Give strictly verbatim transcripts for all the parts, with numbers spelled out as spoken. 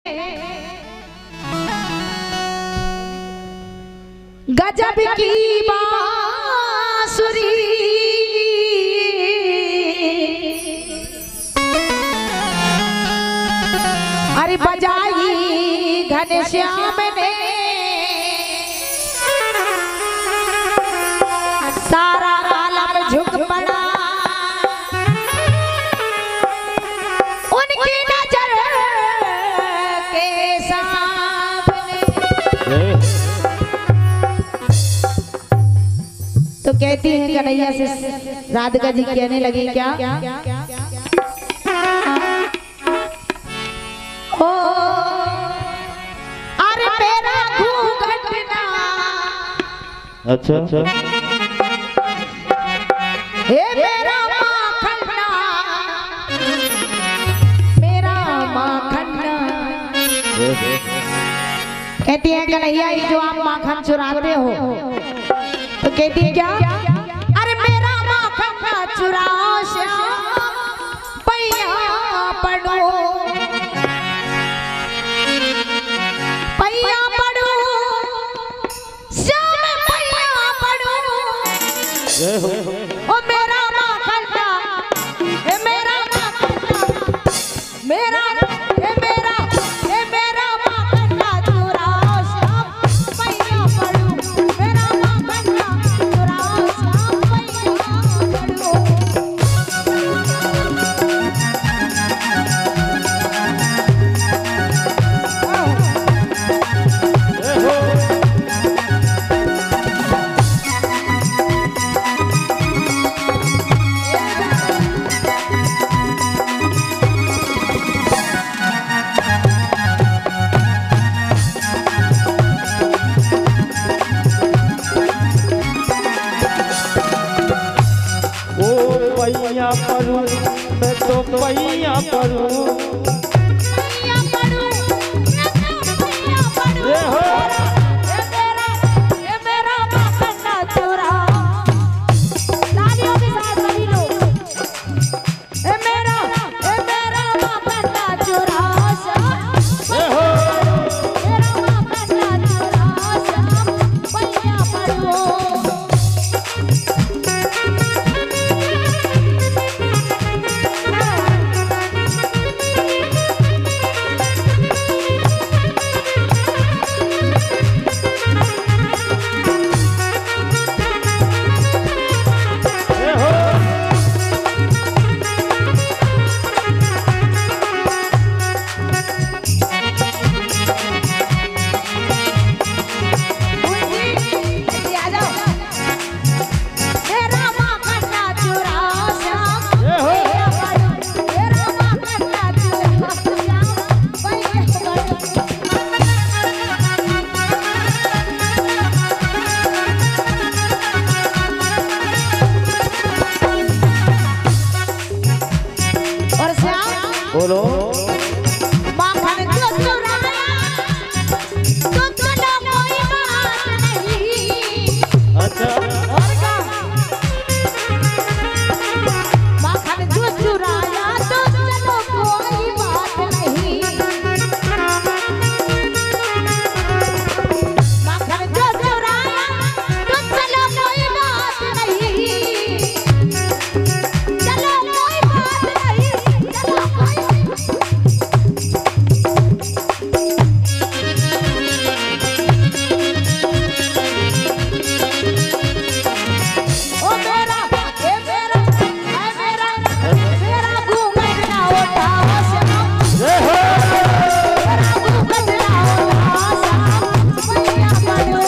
गजब की बांसुरी अरे बजाई घनश्याम ने सारा आलम झुक पड़ा उनकी नजर के सामने। तो कहती है कन्हैया से राधिका जी कहने लगी क्या ओ अरे मेरा घूंघट ना अच्छा अच्छा हे मेरा माखन ना मेरा माखन ना। कहती है कन्हैया ये जो आप माखन चुराते हो तो कहती है क्या अरे मेरा माखन ना चुराओ श्याम पैया पड़ो पैया पड़ो श्याम पैया पड़ो ओ मेरा माखन ना ए मेरा माखन ना मेरा ए मेरा ए मेरा माखन ना चुराओ श्याम पैया पड़ो मेरा माखन ना चुराओ श्याम पैया पड़ो। पैया परू मैं तो पैया परू पैया पड़ो मैं तो पैया पड़ो ये हो ए मेरा ए मेरा माखन ना चुराओ तालियों के साथ सभी लोग ए मेरा ए मेरा माखन ना चुराओ श्याम ये हो मेरा माखन ना चुराओ श्याम पैया पड़ो। ये हो मेरा माखन ना चुराओ श्याम ये हो मेरा माखन ना चुराओ श्याम पैया पड़ो। और श्याम बोलो माखन जो चुराया तो चलो कोई बात नहीं। अच्छा और क्या माखन जो चुराया तो चलो कोई बात नहीं। माखन जो चुराया तो चलो कोई बात नहीं। चलो कोई बात नहीं चलो कोई ओ मेरा ए मेरा ए मेरा मेरा घूंघट ना उठाओ श्याम ये हो मेरा घूंघट ना उठाओ श्याम पैया पड़ो।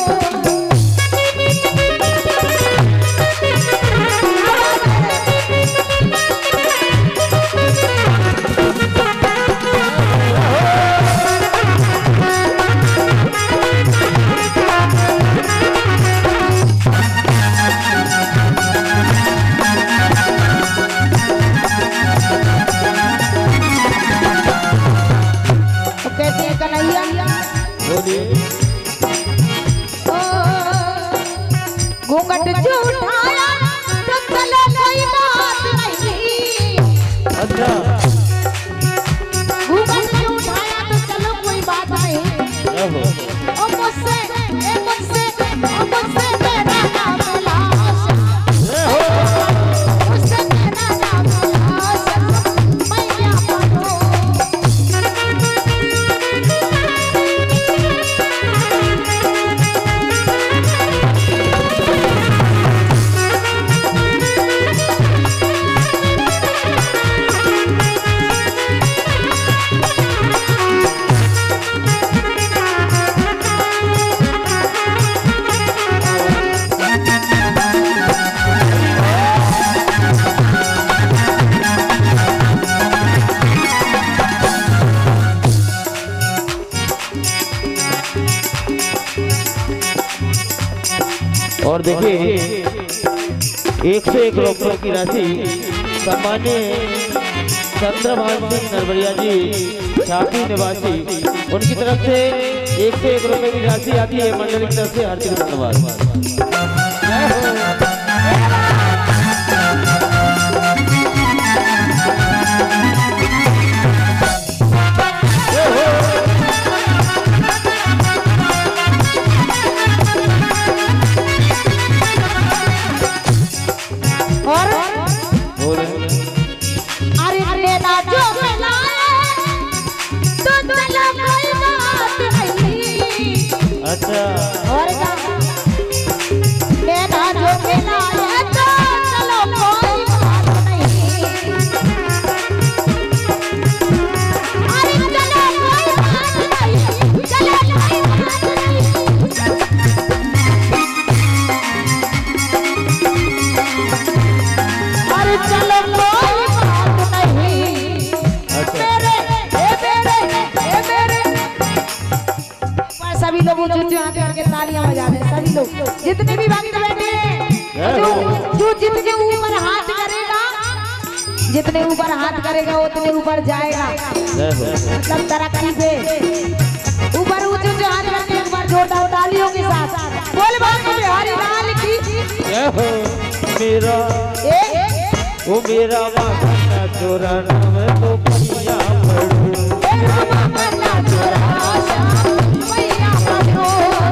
तो कहती है कन्हैया बोलिए ओ घूंघट जो उठाया तो चलो कोई बात नहीं। अच्छा घूंघट जो उठाया तो चलो कोई हो ओ मुझसे ए मुझसे ओ मुझसे मेरा नाम लाश जय हो मुझसे मेरा नाम लाश मैया बनो और देखिए एक से एक रुपये की राशि सम्मान्य चंद्रभान सिंह नरबरिया जी छापी निवासी उनकी तरफ से एक से एक रुपये की राशि आती है मंडल की तरफ से हार्दिक धन्यवाद। अच्छा और मेरा जो मिलाया तो चलो कोई बात नहीं अरे चलो कोई बात नहीं चलो कोई बात नहीं अरे चलो कोई बात नहीं मेरे ए मेरे ए मेरे सभी लोग ऊंचे हाथ करके तालियां बजा रहे हैं सभी लोग जितने भी भक्त बैठे हैं जो जो जितने ऊपर हाथ करेगा जितने ऊपर हाथ करेगा उतने ऊपर जाएगा मतलब तरक्की पे ऊपर ऊंचे ऊंचे हाथ करके एक बार जोरदार तालियों के साथ बोल बोल के बिहारी लाल की जय हो मेरा ए ओ मेरा माखना चोरा नाम तो पिया पड़ू मेरा माखना चोरा मैया बनो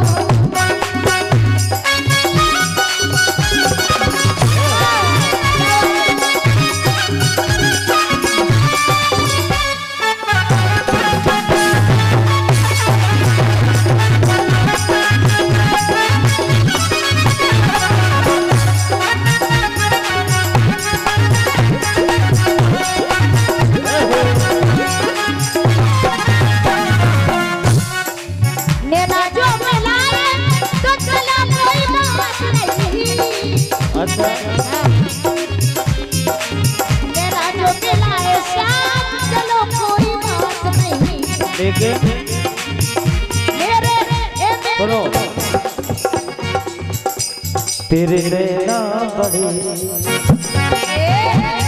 अच्छा मेरा जो मिलाए श्याम चलो कोई बात नहीं देखे मेरे ए सुनो तेरे नैना बड़े ए